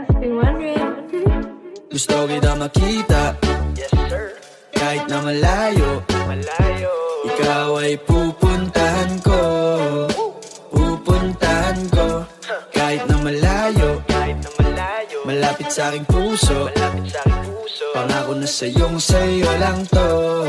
been wondering. Gusto kita makita, Yes sir, kahit na malayo. malayo. Ikaw ay pupuntahan ko, pupuntahan ko. Kahit na malayo, Kahit na malayo, malapit sa aking puso. malapit sa aking puso. Pangako na sa'yo lang to.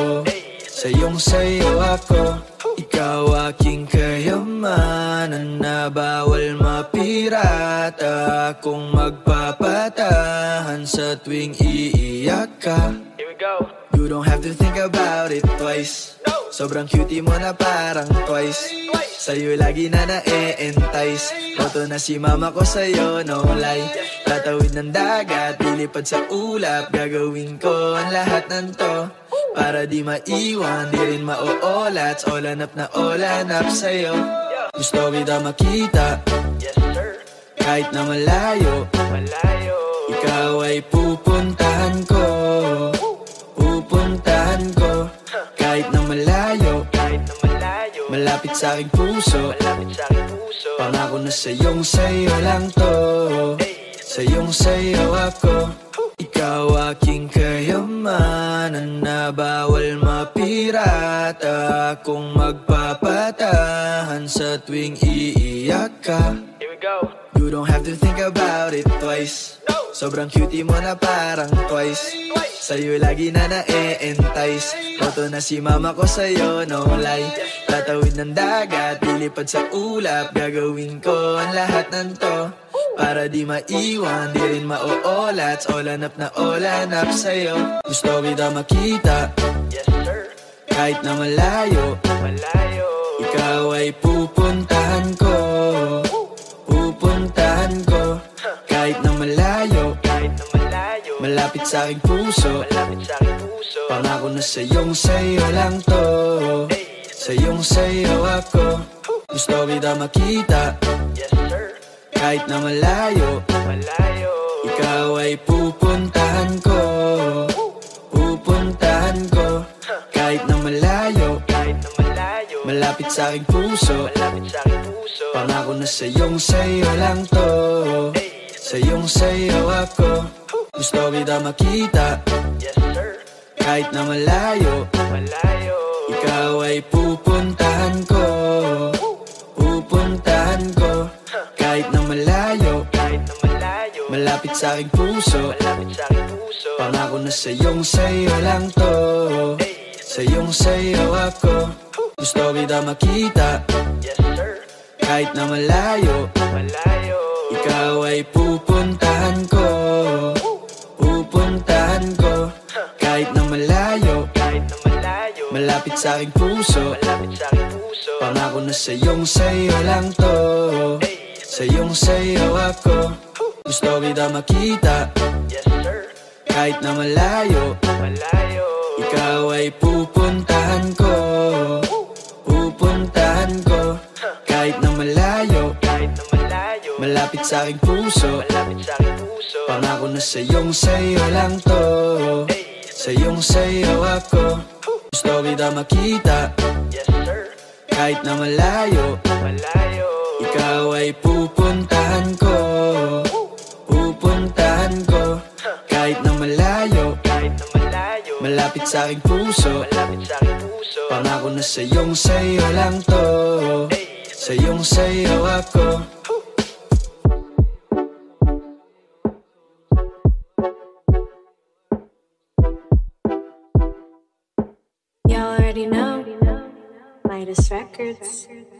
Sa'yo ako. Ikaw aking kayamanan na bawal mapirata. Kung magpapatahan sa tuwing iiyak ka. Here we go. You don't have to think about it twice. Sobrang cutie mo na parang twice. Sa'yo lagi na na-e-entice. Boto na si mama ko sa'yo, no lie. Tatawid ng dagat, lilipad sa ulap. Gagawin ko ang lahat ng to para di maiwan, di rin mauolat. Olanap na olanap sa'yo. Gusto kita makita, Yes sir, kahit na malayo. malayo. Ikaw ay pupuntahan ko, pupuntahan ko. Kahit na malayo, Kahit na malayo, malapit sa aking puso. malapit sa aking puso. Pangako na sa'yo lang to. Sa'yo ako. Ikaw aking kayamanan na bawal mapirata. Kung magpapatahan sa tuwing iiyak ka. Here we go. You don't have to think about it twice. Sobrang cutie mo na parang twice. Sa'yo lagi na na-e-entice. Boto na si mama ko sa'yo, no lie. Tatawid ng dagat, lilipad sa ulap. Gagawin ko ang lahat ng to para di maiwan, di rin mauolat. Olanap na olanap sa'yo. Gusto kita makita, Yes sir, kahit na malayo. malayo. Ikaw ay pupuntahan ko, pupuntahan ko. Kahit na malayo, Kahit na malayo, malapit sa aking puso. malapit sa aking puso. Pangako na sa'yo lang to. Sa'yo ako. Gusto kita makita, Yes sir, kahit na malayo. malayo. Ikaw ay pupuntahan ko, pupuntahan ko. Kahit na malayo, Kahit na malayo, malapit sa aking puso. malapit sa aking puso. Pangako na sa'yo lang to. Sa'yo ako. Gusto kita makita, Yes sir, kahit na malayo. malayo. Ikaw ay pupuntahan ko, pupuntahan ko. Kahit na malayo, Kahit na malayo, malapit sa aking puso. malapit sa aking puso. Pangako na sa'yo lang to. Sa'yo ako. Gusto kita makita, Yes sir, kahit na malayo. malayo. Ikaw ay pupuntahan ko, pupuntahan ko. Kahit na malayo, Kahit na malayo, malapit sa aking puso. malapit sa aking puso. Pangako na sa'yo lang to. Sa'yo ako. Gusto kita makita, Yes sir, kahit na malayo. malayo. Ikaw ay pupuntahan ko, pupuntahan ko. Kahit na malayo, Kahit na malayo, malapit sa aking puso. malapit sa aking puso. Pangako na sa'yo lang to. Sa'yo ako. Gusto kita makita, Yes sir, kahit na malayo. malayo. Ikaw ay pupuntahan ko, pupuntahan ko. Kahit na malayo, Kahit na malayo, malapit sa aking puso. malapit sa aking puso. Pangako na sa'yo lang to. Sa'yo ako. You already know. Midas Records.